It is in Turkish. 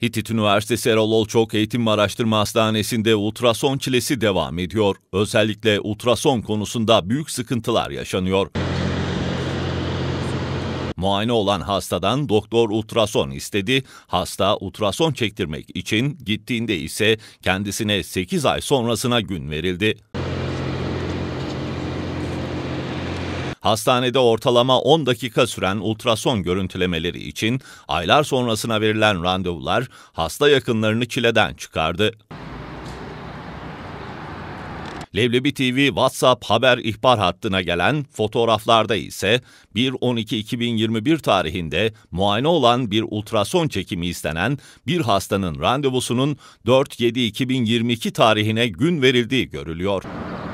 Hitit Üniversitesi Erol Olçok Eğitim ve Araştırma Hastanesi'nde ultrason çilesi devam ediyor. Özellikle ultrason konusunda büyük sıkıntılar yaşanıyor. Muayene olan hastadan doktor ultrason istedi. Hasta ultrason çektirmek için gittiğinde ise kendisine 8 ay sonrasına gün verildi. Hastanede ortalama 10 dakika süren ultrason görüntülemeleri için aylar sonrasına verilen randevular hasta yakınlarını çileden çıkardı. Leblebi TV WhatsApp haber ihbar hattına gelen fotoğraflarda ise 1-12-2021 tarihinde muayene olan bir ultrason çekimi istenen bir hastanın randevusunun 4-7-2022 tarihine gün verildiği görülüyor.